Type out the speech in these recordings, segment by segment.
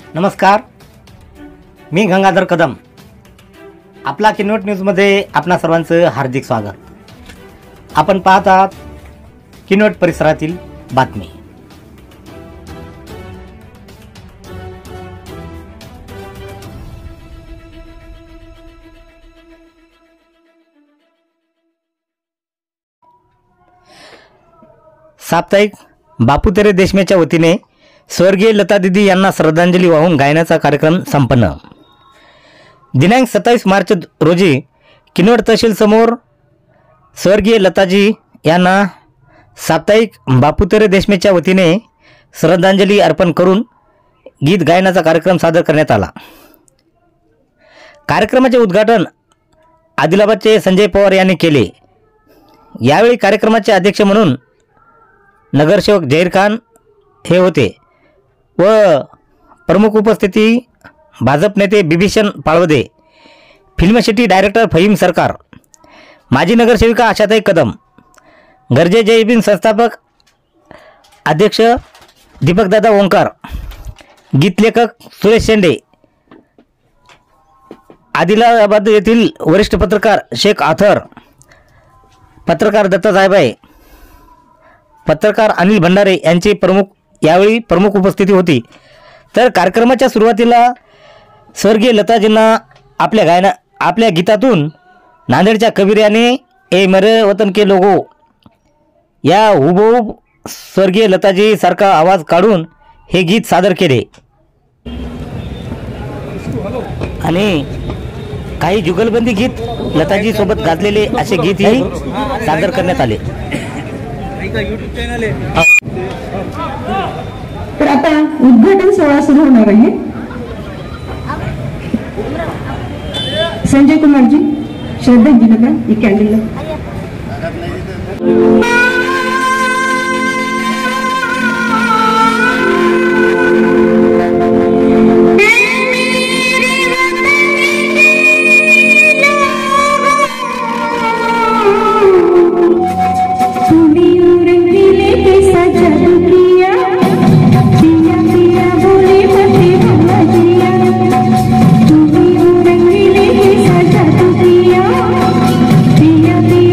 नमस्कार, मी गंगाधर कदम. आपला किनवट न्यूजमध्ये आपणा सर्वांचं हार्दिक स्वागत. आपण पाहत आहात किनवट परिसरातील बातमी. साप्ताहिक बापू तेरे देशमेच्या वतीने स्वर्गीय लता दीदी यांना श्रद्धांजली वाहून गायनाचा कार्यक्रम संपन्न. दिनांक 27 मार्च रोजी किनवट तहसील समोर स्वर्गीय लताजी यांना साप्ताहिक बापू तेरे देशमेच्या वतीने श्रद्धांजली अर्पण करून गीत गायनाचा कार्यक्रम सादर करण्यात आला. कार्यक्रमाचे उद्घाटन आदिलाबादचे संजय पवार यांनी केले. यावेळी कार्यक्रमाचे अध्यक्ष म्हणून नगरसेवक जहीर खान हे होते व प्रमुख उपस्थिती भाजप नेते Bibhishan Palwade, film city director Fahim Sarkar, माजी नगरसेविका आशाताई कदम, गरजे जय भीम संस्थापक अध्यक्ष दीपकदादा ओंकार, गीतलेखक सुरेश शेंडे, आदिलाबाद येथील वरिष्ठ पत्रकार शेख आथर, पत्रकार दत्ता साहेबाई, पत्रकार अनिल भंडारे यांची यावेळी प्रमुख उपस्थिती होती. तर कार्यक्रमाच्या सुरुवातीला स्वर्गीय लताजींना आपल्या गीतातून नांदेडच्या कबीर ए मेरे वतन के लोगो या हुबहूब स्वर्गीय लताजी सारखा आवाज काढून हे गीत सादर केले आणि काही जुगलबंदी गीत लताजी सोबत गाजलेले असे गीतही सादर करण्यात आले. यूट्यूब चॅनल आहे. तर आता उद्घाटन सोहळा सुरू होणार आहे. संजय कुमार जी श्रद्धांजली नका ये कॅन्डल पिया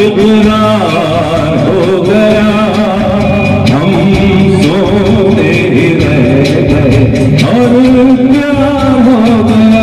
इकरार हो गया, हम सोते ही रह गए और प्यार हो गया।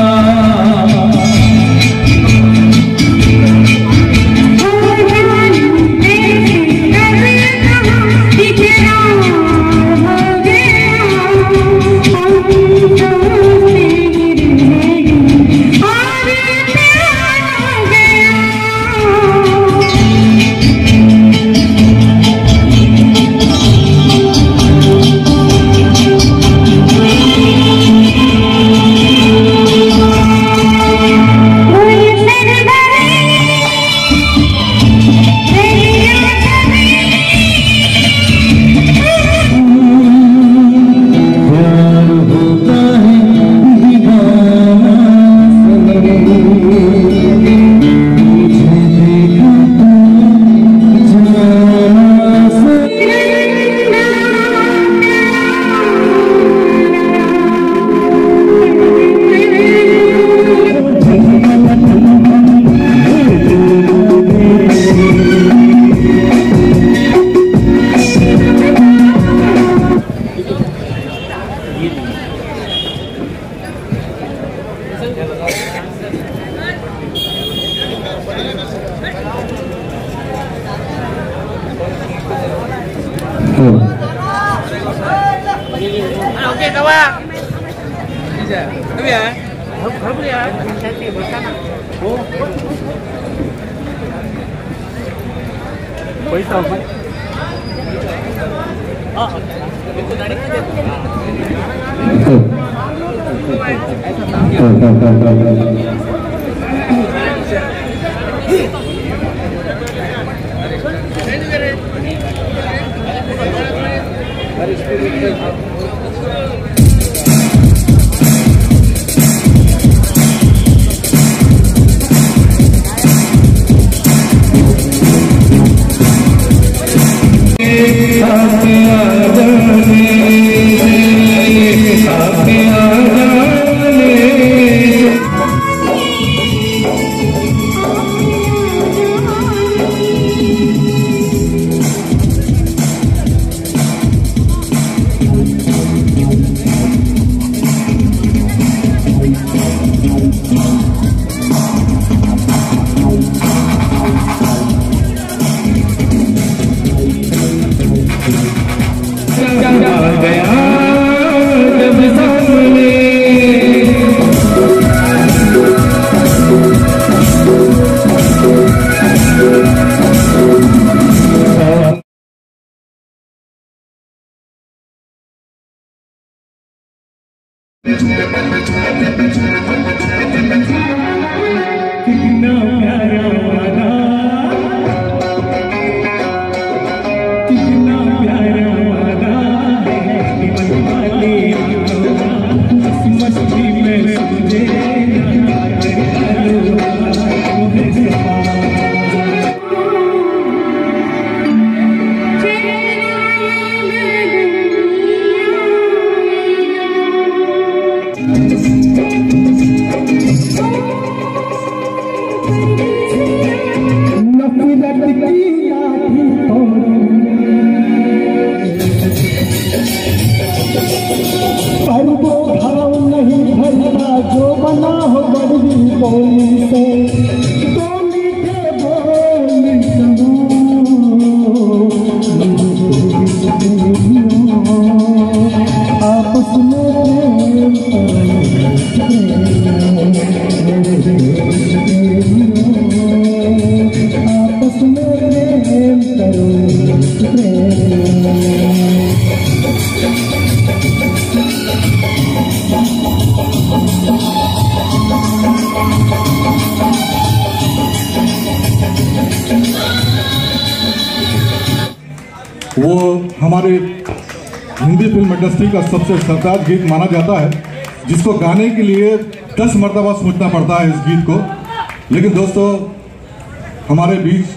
Oke, kawan. Bisa. Tapi ya. Harus ya. Cantik bersama. Oh. पैसा हो. Oh. Itu dari aja. कितना प्यारा वादा, कितना प्यारा वादा है वाले मस्ती में तुझे जो बना हो बड़ी बोली से तो मीठे बोल आपस में आपस में प्रेम करो वो हमारे हिंदी फिल्म इंडस्ट्री का सबसे शानदार गीत माना जाता है, जिसको गाने के लिए 10 मरतबा सोचना पड़ता है इस गीत को। लेकिन दोस्तों, हमारे बीच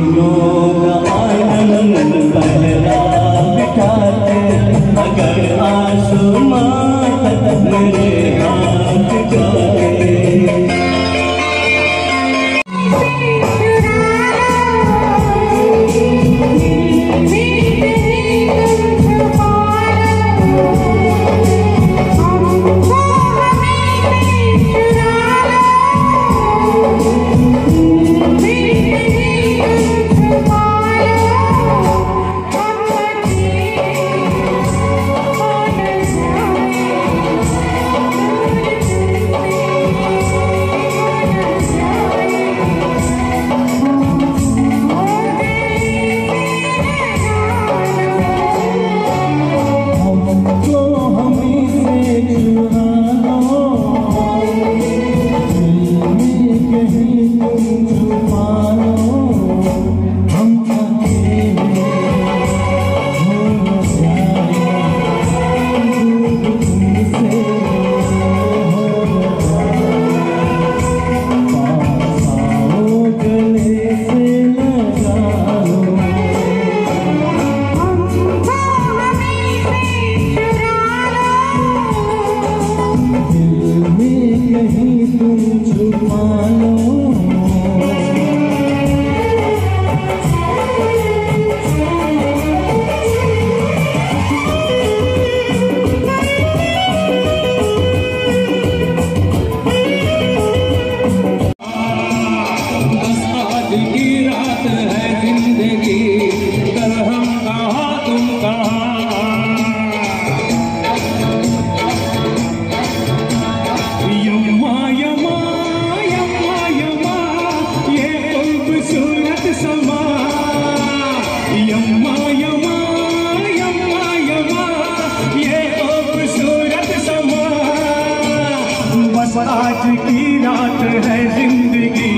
आज की रात है जिंदगी,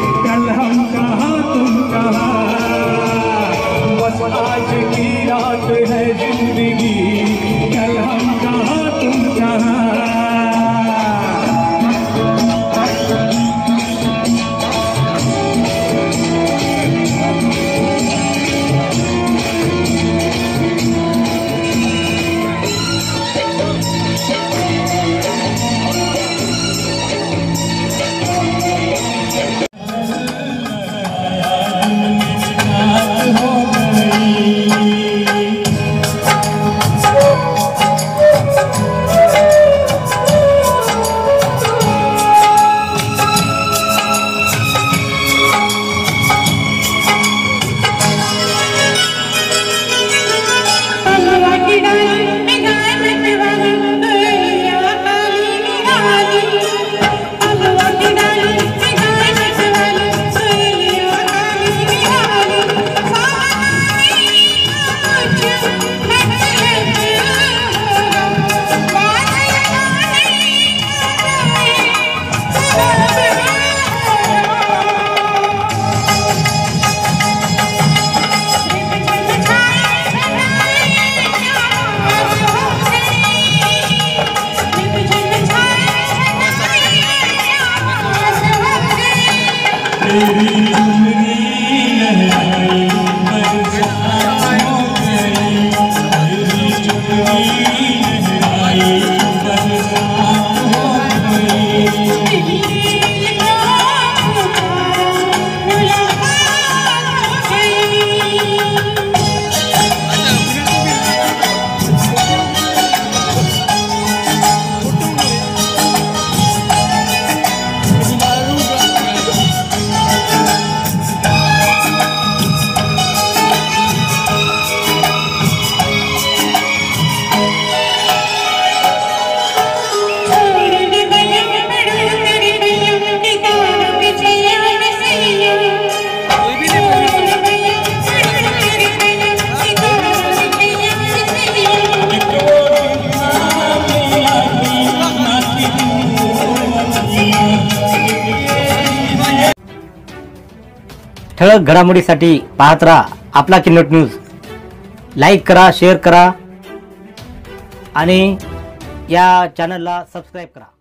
कल हम कहाँ तुम कहाँ। बस आज की रात है जिंदगी, कल हम कहाँ तुम कहाँ। ठळक घडामोडीसाठी पाहत राहा आपला किन्नट न्यूज। लाईक करा, शेअर करा आणि या चॅनलला सबस्क्राईब करा।